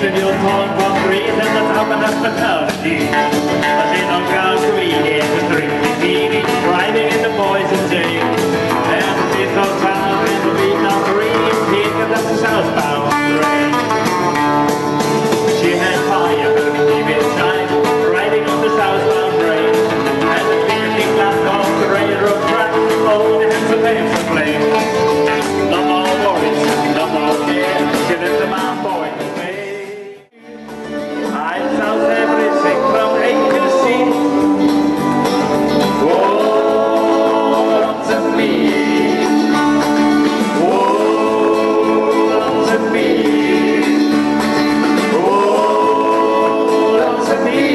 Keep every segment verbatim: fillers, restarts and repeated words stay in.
trivial torn concrete and the top of hospitality. But in on ground green, it's a drinking meeting, driving in the poison day. And this old town in the Vietnam green, picking up the southbound train. She had fire burning inside, riding on the southbound train. And the ticketing clock off the railroad track, oh, the hands of flames to flame. No more worries, no more care, she left the man boy away. I felt everything from A to Z. Oh, to me. Oh, to me. Oh, to me.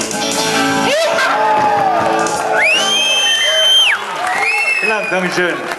Dankeschön.